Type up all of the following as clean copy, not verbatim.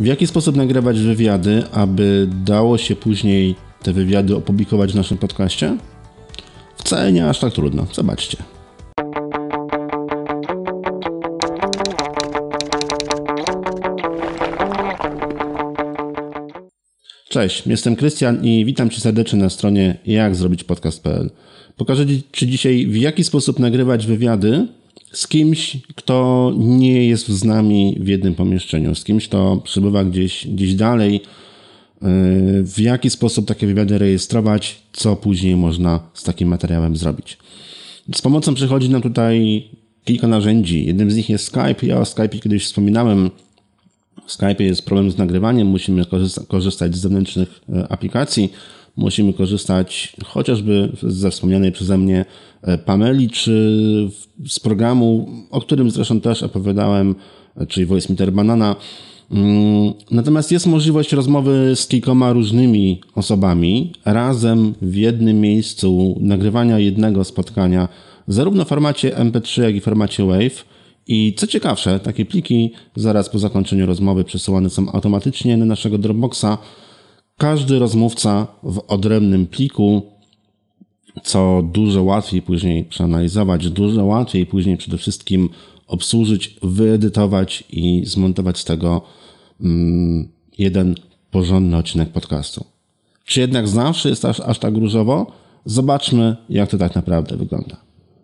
W jaki sposób nagrywać wywiady, aby dało się później te wywiady opublikować w naszym podcaście? Wcale nie aż tak trudno. Zobaczcie. Cześć, jestem Krystian i witam Cię serdecznie na stronie jakzrobićpodcast.pl. Pokażę Ci dzisiaj, w jaki sposób nagrywać wywiady z kimś, kto nie jest z nami w jednym pomieszczeniu, z kimś, kto przebywa gdzieś dalej, w jaki sposób takie wywiady rejestrować, co później można z takim materiałem zrobić. Z pomocą przychodzi nam tutaj kilka narzędzi. Jednym z nich jest Skype. Ja o Skype'ie kiedyś wspominałem. W Skype'ie jest problem z nagrywaniem. Musimy korzystać z zewnętrznych aplikacji. Musimy korzystać chociażby ze wspomnianej przeze mnie Pameli, czy z programu, o którym zresztą też opowiadałem, czyli Voicemeeter Banana. Natomiast jest możliwość rozmowy z kilkoma różnymi osobami razem w jednym miejscu, nagrywania jednego spotkania, zarówno w formacie MP3, jak i w formacie WAV. I co ciekawsze, takie pliki zaraz po zakończeniu rozmowy przesyłane są automatycznie na naszego Dropboxa. Każdy rozmówca w odrębnym pliku, co dużo łatwiej później przeanalizować, dużo łatwiej później przede wszystkim obsłużyć, wyedytować i zmontować z tego jeden porządny odcinek podcastu. Czy jednak zawsze jest aż tak różowo? Zobaczmy, jak to tak naprawdę wygląda.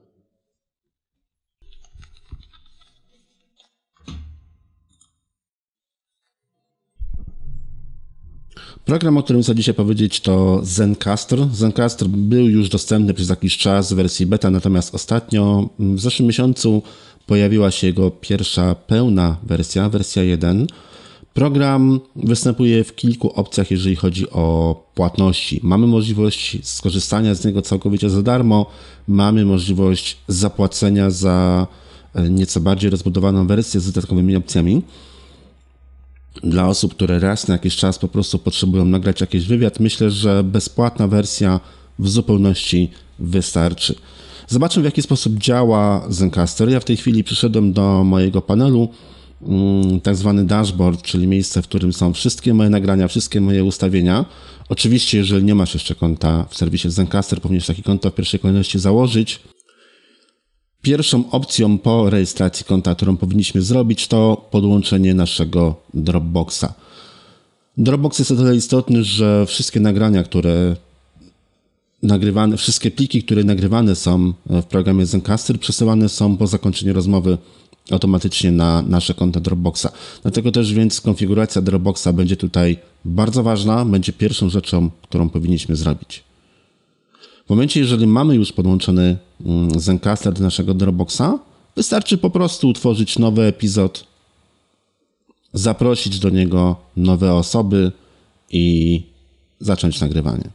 Program, o którym chcę dzisiaj powiedzieć, to Zencastr. Zencastr był już dostępny przez jakiś czas w wersji beta, natomiast ostatnio w zeszłym miesiącu pojawiła się jego pierwsza pełna wersja 1. Program występuje w kilku opcjach, jeżeli chodzi o płatności. Mamy możliwość skorzystania z niego całkowicie za darmo, mamy możliwość zapłacenia za nieco bardziej rozbudowaną wersję z dodatkowymi opcjami. Dla osób, które raz na jakiś czas po prostu potrzebują nagrać jakiś wywiad, myślę, że bezpłatna wersja w zupełności wystarczy. Zobaczmy, w jaki sposób działa Zencastr. Ja w tej chwili przyszedłem do mojego panelu, tak zwany dashboard, czyli miejsce, w którym są wszystkie moje nagrania, wszystkie moje ustawienia. Oczywiście, jeżeli nie masz jeszcze konta w serwisie Zencastr, powinieneś takie konto w pierwszej kolejności założyć. Pierwszą opcją po rejestracji konta, którą powinniśmy zrobić, to podłączenie naszego Dropboxa. Dropbox jest o tyle istotny, że wszystkie nagrania, wszystkie pliki, które nagrywane są w programie Zencastr, przesyłane są po zakończeniu rozmowy automatycznie na nasze konto Dropboxa. Dlatego też więc konfiguracja Dropboxa będzie tutaj bardzo ważna, będzie pierwszą rzeczą, którą powinniśmy zrobić. W momencie, jeżeli mamy już podłączony Zencastr do naszego Dropboxa, wystarczy po prostu utworzyć nowy epizod, zaprosić do niego nowe osoby i zacząć nagrywanie.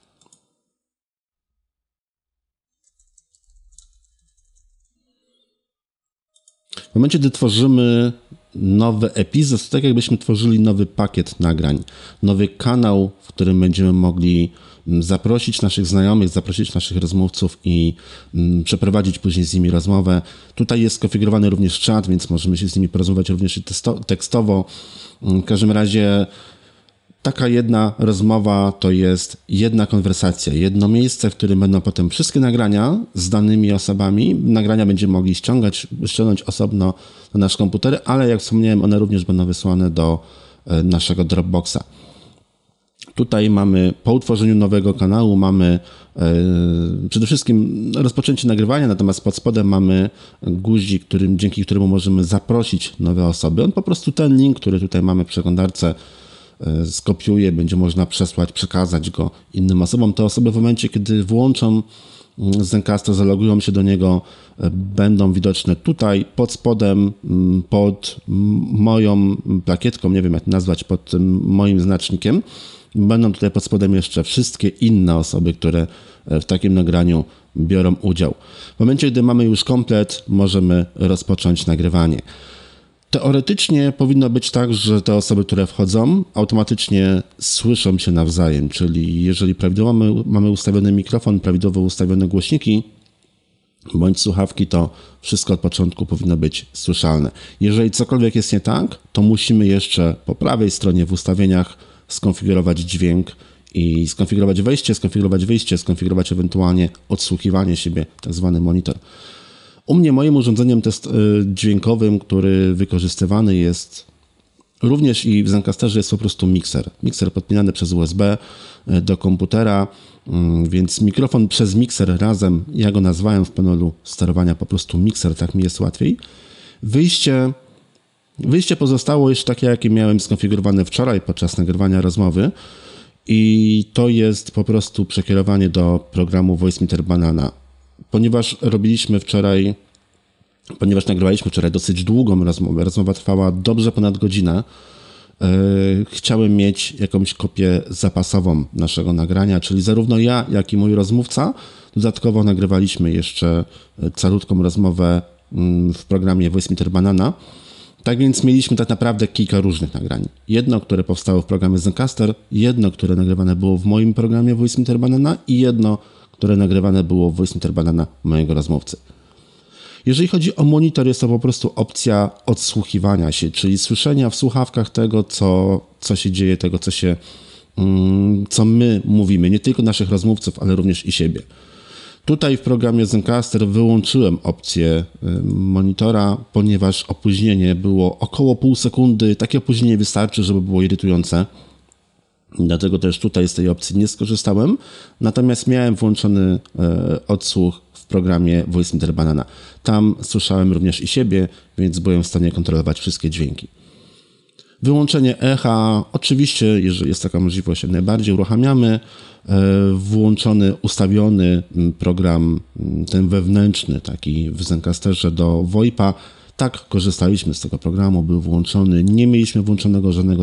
W momencie, gdy tworzymy nowy epizod, to tak jakbyśmy tworzyli nowy pakiet nagrań, nowy kanał, w którym będziemy mogli zaprosić naszych znajomych, zaprosić naszych rozmówców i przeprowadzić później z nimi rozmowę. Tutaj jest skonfigurowany również czat, więc możemy się z nimi porozmawiać również tekstowo. W każdym razie taka jedna rozmowa to jest jedna konwersacja, jedno miejsce, w którym będą potem wszystkie nagrania z danymi osobami. Nagrania będziemy mogli ściągnąć osobno na nasz komputer, ale jak wspomniałem, one również będą wysłane do naszego Dropboxa. Tutaj mamy po utworzeniu nowego kanału, mamy przede wszystkim rozpoczęcie nagrywania, natomiast pod spodem mamy guzik, dzięki któremu możemy zaprosić nowe osoby. On po prostu ten link, który tutaj mamy w przeglądarce, skopiuje, będzie można przesłać, przekazać go innym osobom. Te osoby w momencie, kiedy włączą Zencastr, zalogują się do niego, będą widoczne tutaj pod spodem, pod moją plakietką, nie wiem jak nazwać, pod tym moim znacznikiem. Będą tutaj pod spodem jeszcze wszystkie inne osoby, które w takim nagraniu biorą udział. W momencie, gdy mamy już komplet, możemy rozpocząć nagrywanie. Teoretycznie powinno być tak, że te osoby, które wchodzą, automatycznie słyszą się nawzajem, czyli jeżeli prawidłowo mamy ustawiony mikrofon, prawidłowo ustawione głośniki, bądź słuchawki, to wszystko od początku powinno być słyszalne. Jeżeli cokolwiek jest nie tak, to musimy jeszcze po prawej stronie w ustawieniach skonfigurować dźwięk i skonfigurować wejście, skonfigurować wyjście, skonfigurować ewentualnie odsłuchiwanie siebie, tak zwany monitor. U mnie moim urządzeniem dźwiękowym, który wykorzystywany jest również i w Zencasterze, jest po prostu mikser. Mikser podpinany przez USB do komputera, więc mikrofon przez mikser razem, ja go nazwałem w panelu sterowania po prostu mikser, tak mi jest łatwiej. Wyjście pozostało jeszcze takie, jakie miałem skonfigurowane wczoraj podczas nagrywania rozmowy i to jest po prostu przekierowanie do programu Voicemeeter Banana. Ponieważ nagrywaliśmy wczoraj dosyć długą rozmowę, rozmowa trwała dobrze ponad godzinę, chciałem mieć jakąś kopię zapasową naszego nagrania, czyli zarówno ja, jak i mój rozmówca. Dodatkowo nagrywaliśmy jeszcze calutką rozmowę w programie Voicemeeter Banana. Tak więc mieliśmy tak naprawdę kilka różnych nagrań. Jedno, które powstało w programie Zencaster, jedno, które nagrywane było w moim programie Voicemeeter Banana i jedno, które nagrywane było w Voicemeeter Banana mojego rozmówcy. Jeżeli chodzi o monitor, jest to po prostu opcja odsłuchiwania się, czyli słyszenia w słuchawkach tego, co się dzieje, tego, co my mówimy, nie tylko naszych rozmówców, ale również i siebie. Tutaj w programie Zencaster wyłączyłem opcję monitora, ponieważ opóźnienie było około pół sekundy. Takie opóźnienie wystarczy, żeby było irytujące. Dlatego też tutaj z tej opcji nie skorzystałem. Natomiast miałem włączony odsłuch w programie Voicemeeter Banana. Tam słyszałem również i siebie, więc byłem w stanie kontrolować wszystkie dźwięki. Wyłączenie echa, oczywiście, jeżeli jest taka możliwość, jak najbardziej uruchamiamy. Włączony, ustawiony program, ten wewnętrzny, taki w Zencasterze do VoIP-a. Tak, korzystaliśmy z tego programu, był włączony. Nie mieliśmy włączonego żadnego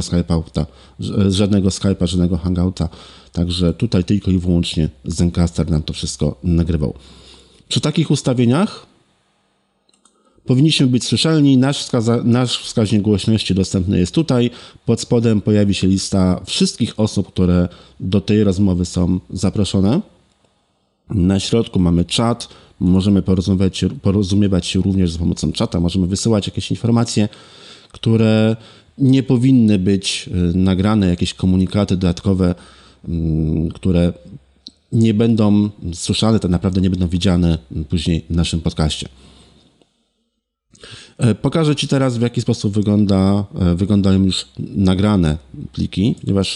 Skype'a, żadnego Hangouta. Także tutaj tylko i wyłącznie Zencaster nam to wszystko nagrywał. Przy takich ustawieniach powinniśmy być słyszalni. Nasz wskaźnik głośności dostępny jest tutaj. Pod spodem pojawi się lista wszystkich osób, które do tej rozmowy są zaproszone. Na środku mamy czat. Możemy porozumiewać się również za pomocą czata. Możemy wysyłać jakieś informacje, które nie powinny być nagrane, jakieś komunikaty dodatkowe, które nie będą słyszane, tak naprawdę nie będą widziane później w naszym podcaście. Pokażę Ci teraz, w jaki sposób wyglądają już nagrane pliki, ponieważ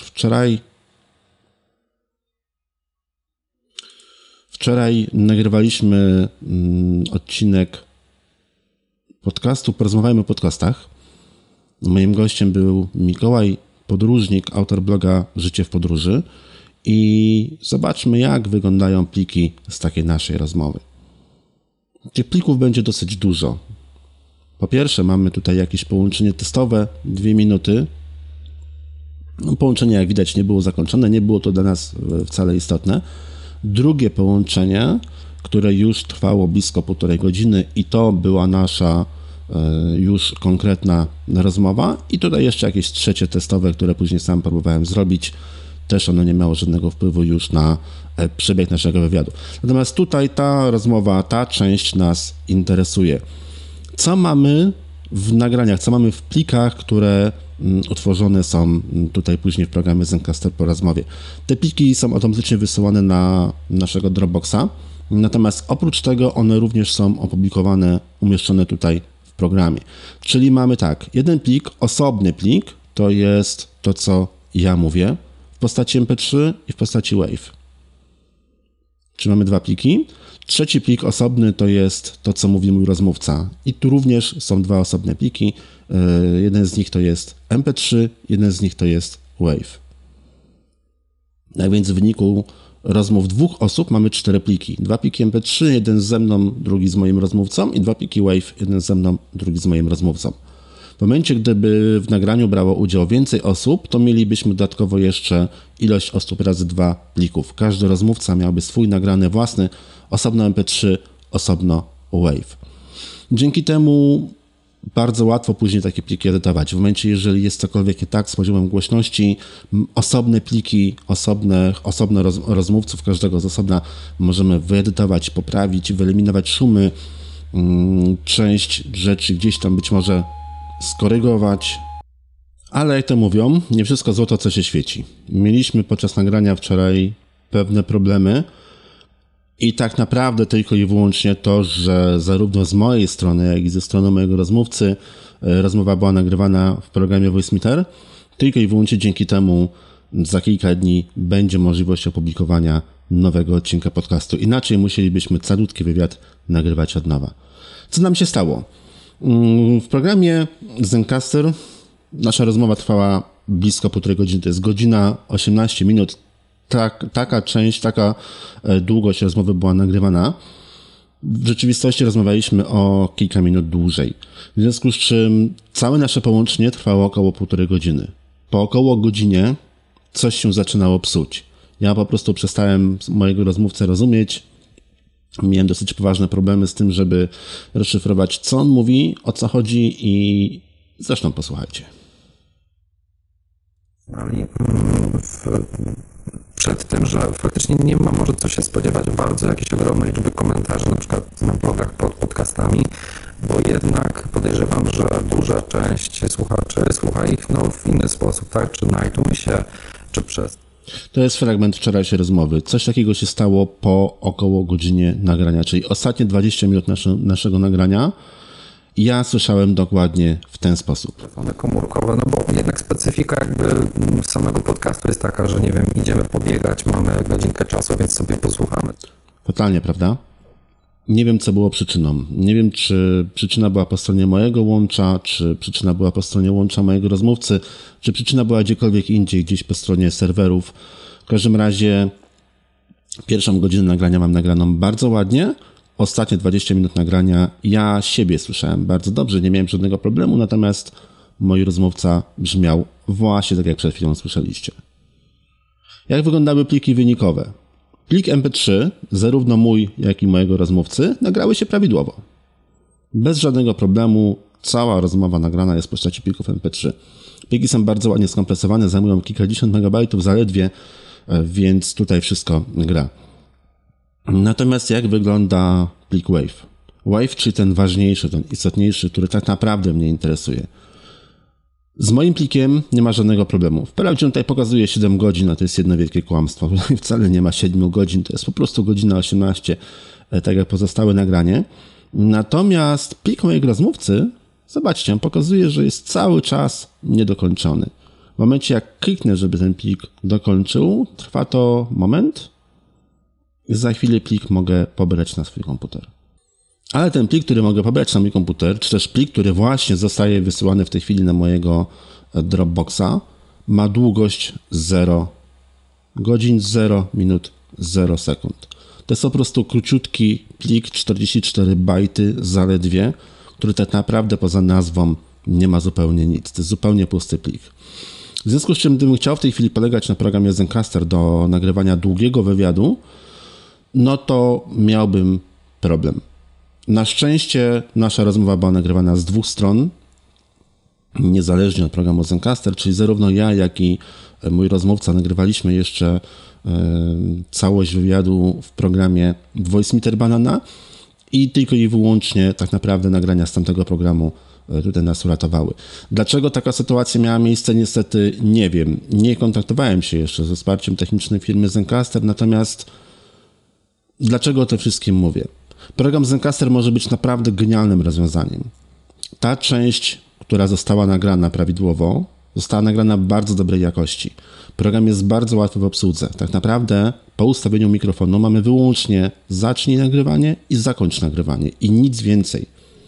wczoraj nagrywaliśmy odcinek podcastu Porozmawiajmy o podcastach. Moim gościem był Mikołaj Podróżnik, autor bloga Życie w podróży i zobaczmy, jak wyglądają pliki z takiej naszej rozmowy. Tych plików będzie dosyć dużo. Po pierwsze, mamy tutaj jakieś połączenie testowe, 2 minuty. Połączenie, jak widać, nie było zakończone, nie było to dla nas wcale istotne. Drugie połączenie, które już trwało blisko 1,5 godziny i to była nasza już konkretna rozmowa. I tutaj jeszcze jakieś trzecie testowe, które później sam próbowałem zrobić. Też ono nie miało żadnego wpływu już na przebieg naszego wywiadu. Natomiast tutaj ta rozmowa, ta część nas interesuje. Co mamy w nagraniach, co mamy w plikach, które utworzone są tutaj później w programie Zencaster po rozmowie. Te pliki są automatycznie wysyłane na naszego Dropboxa, natomiast oprócz tego one również są opublikowane, umieszczone tutaj w programie. Czyli mamy tak, jeden plik, osobny plik, to jest to, co ja mówię, w postaci MP3 i w postaci WAV. Czyli mamy 2 pliki. Trzeci plik osobny to jest to, co mówi mój rozmówca. I tu również są 2 osobne pliki. Jeden z nich to jest MP3, jeden z nich to jest WAV. Tak więc w wyniku rozmów 2 osób mamy 4 pliki. 2 pliki MP3, jeden ze mną, drugi z moim rozmówcą i 2 pliki WAV, jeden ze mną, drugi z moim rozmówcą. W momencie, gdyby w nagraniu brało udział więcej osób, to mielibyśmy dodatkowo jeszcze ilość osób razy 2 plików. Każdy rozmówca miałby swój nagrany własny, osobno MP3, osobno WAV. Dzięki temu bardzo łatwo później takie pliki edytować. W momencie, jeżeli jest cokolwiek nie tak z poziomem głośności, osobne pliki, osobne rozmówców, każdego z osobna możemy wyedytować, poprawić, wyeliminować szumy, część rzeczy gdzieś tam być może skorygować. Ale jak to mówią, nie wszystko złoto, co się świeci. Mieliśmy podczas nagrania wczoraj pewne problemy i tak naprawdę tylko i wyłącznie to, że zarówno z mojej strony, jak i ze strony mojego rozmówcy rozmowa była nagrywana w programie VoiceMeeter, tylko i wyłącznie dzięki temu za kilka dni będzie możliwość opublikowania nowego odcinka podcastu. Inaczej musielibyśmy calutki wywiad nagrywać od nowa. Co nam się stało? W programie Zencastr nasza rozmowa trwała blisko 1,5 godziny, to jest godzina 18 minut. Taka długość rozmowy była nagrywana. W rzeczywistości rozmawialiśmy o kilka minut dłużej. W związku z czym całe nasze połączenie trwało około 1,5 godziny. Po około godzinie coś się zaczynało psuć. Ja po prostu przestałem mojego rozmówcę rozumieć. Miałem dosyć poważne problemy z tym, żeby rozszyfrować, co on mówi, o co chodzi i zresztą posłuchajcie. Przed tym, że faktycznie nie ma może co się spodziewać bardzo jakiejś ogromnej liczby komentarzy, na przykład na blogach pod podcastami, bo jednak podejrzewam, że duża część słuchaczy słucha ich w inny sposób, tak? Czy na iTunesie, czy przez... To jest fragment wczorajszej rozmowy. Coś takiego się stało po około godzinie nagrania, czyli ostatnie 20 minut naszego nagrania ja słyszałem dokładnie w ten sposób. Telefony komórkowe, no bo jednak specyfika jakby samego podcastu jest taka, że nie wiem, idziemy pobiegać, mamy godzinkę czasu, więc sobie posłuchamy. Totalnie, prawda? Nie wiem, co było przyczyną. Nie wiem, czy przyczyna była po stronie mojego łącza, czy przyczyna była po stronie łącza mojego rozmówcy, czy przyczyna była gdziekolwiek indziej, gdzieś po stronie serwerów. W każdym razie pierwszą godzinę nagrania mam nagraną bardzo ładnie. Ostatnie 20 minut nagrania ja siebie słyszałem bardzo dobrze, nie miałem żadnego problemu, natomiast mój rozmówca brzmiał właśnie tak, jak przed chwilą słyszeliście. Jak wyglądały pliki wynikowe? Plik MP3, zarówno mój, jak i mojego rozmówcy, nagrały się prawidłowo. Bez żadnego problemu cała rozmowa nagrana jest w postaci plików MP3. Pliki są bardzo ładnie skompresowane, zajmują kilkadziesiąt megabajtów zaledwie, więc tutaj wszystko gra. Natomiast jak wygląda plik WAV? WAV, czyli ten ważniejszy, ten istotniejszy, który tak naprawdę mnie interesuje. Z moim plikiem nie ma żadnego problemu. Wprawdzie tutaj pokazuje 7 godzin, a to jest jedno wielkie kłamstwo. Wcale nie ma 7 godzin, to jest po prostu godzina 18, tak jak pozostałe nagranie. Natomiast plik mojego rozmówcy, zobaczcie, on pokazuje, że jest cały czas niedokończony. W momencie jak kliknę, żeby ten plik dokończył, trwa to moment i za chwilę plik mogę pobrać na swój komputer. Ale ten plik, który mogę pobrać na mój komputer, czy też plik, który właśnie zostaje wysyłany w tej chwili na mojego Dropboxa, ma długość 0 godzin, 0 minut, 0 sekund. To jest po prostu króciutki plik, 44 bajty zaledwie, który tak naprawdę poza nazwą nie ma zupełnie nic. To jest zupełnie pusty plik. W związku z czym, gdybym chciał w tej chwili polegać na programie Zencastr do nagrywania długiego wywiadu, no to miałbym problem. Na szczęście nasza rozmowa była nagrywana z 2 stron, niezależnie od programu Zencastr, czyli zarówno ja, jak i mój rozmówca nagrywaliśmy jeszcze całość wywiadu w programie VoiceMeeter Banana i tylko i wyłącznie tak naprawdę nagrania z tamtego programu tutaj nas uratowały. Dlaczego taka sytuacja miała miejsce? Niestety nie wiem. Nie kontaktowałem się jeszcze ze wsparciem technicznym firmy Zencastr, natomiast dlaczego o tym wszystkim mówię? Program Zencastr może być naprawdę genialnym rozwiązaniem. Ta część, która została nagrana prawidłowo, została nagrana w bardzo dobrej jakości. Program jest bardzo łatwy w obsłudze. Tak naprawdę po ustawieniu mikrofonu mamy wyłącznie zacznij nagrywanie i zakończ nagrywanie i nic więcej.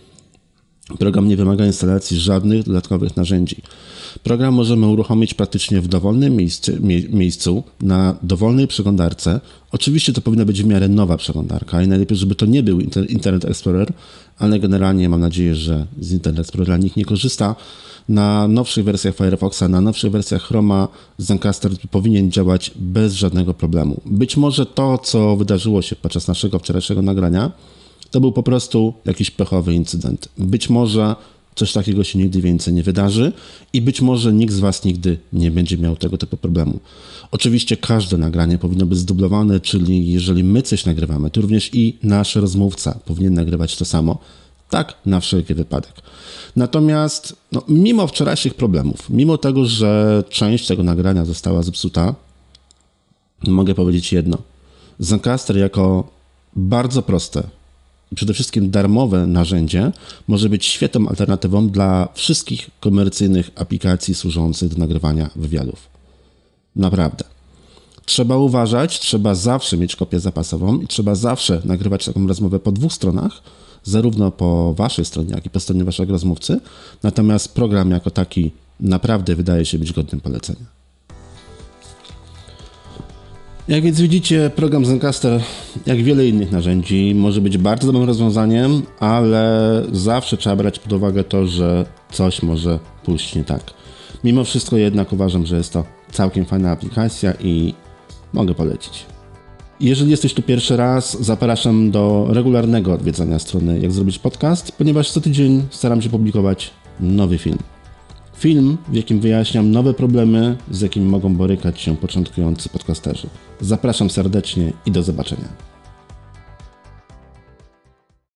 Program nie wymaga instalacji żadnych dodatkowych narzędzi. Program możemy uruchomić praktycznie w dowolnym miejscu, na dowolnej przeglądarce. Oczywiście to powinna być w miarę nowa przeglądarka i najlepiej, żeby to nie był Internet Explorer, ale generalnie mam nadzieję, że z Internet Explorera nikt nie korzysta. Na nowszych wersjach Firefoxa, na nowszych wersjach Chroma Zencastr powinien działać bez żadnego problemu. Być może to, co wydarzyło się podczas naszego wczorajszego nagrania, to był po prostu jakiś pechowy incydent. Być może coś takiego się nigdy więcej nie wydarzy i być może nikt z Was nigdy nie będzie miał tego typu problemu. Oczywiście każde nagranie powinno być zdublowane, czyli jeżeli my coś nagrywamy, to również i nasz rozmówca powinien nagrywać to samo, tak na wszelki wypadek. Natomiast mimo wczorajszych problemów, mimo tego, że część tego nagrania została zepsuta, mogę powiedzieć jedno. Zencastr jako bardzo proste i przede wszystkim darmowe narzędzie może być świetną alternatywą dla wszystkich komercyjnych aplikacji służących do nagrywania wywiadów. Naprawdę. Trzeba uważać, trzeba zawsze mieć kopię zapasową i trzeba zawsze nagrywać taką rozmowę po dwóch stronach, zarówno po waszej stronie, jak i po stronie waszego rozmówcy. Natomiast program jako taki naprawdę wydaje się być godnym polecenia. Jak więc widzicie, program Zencastr, jak wiele innych narzędzi, może być bardzo dobrym rozwiązaniem, ale zawsze trzeba brać pod uwagę to, że coś może pójść nie tak. Mimo wszystko jednak uważam, że jest to całkiem fajna aplikacja i mogę polecić. Jeżeli jesteś tu pierwszy raz, zapraszam do regularnego odwiedzania strony Jak Zrobić Podcast, ponieważ co tydzień staram się publikować nowy film. Film, w jakim wyjaśniam nowe problemy, z jakimi mogą borykać się początkujący podcasterzy. Zapraszam serdecznie i do zobaczenia.